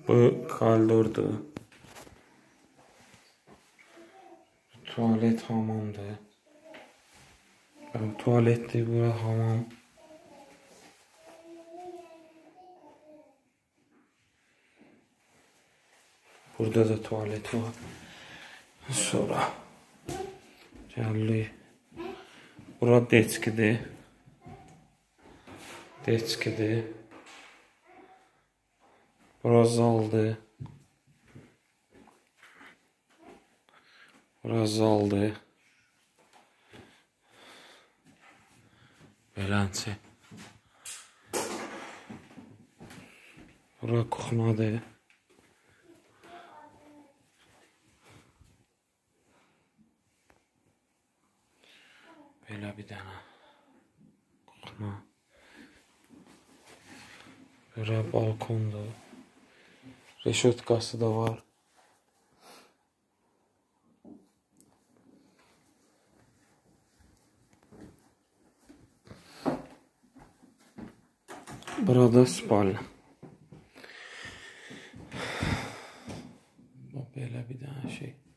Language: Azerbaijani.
Bu koridordur. Tuvalet, hamamdır. Tuvaletdir, bura hamam. Burada da tuvalet var. Sonra gəldik. Bura deçkidir. Bura zaldır. Beləncə. Bura kuxnadır. Belə bir dənə kuxna. Bura balkondur. Reşotkası da var. Burada spalna. Belə bir dənə şey.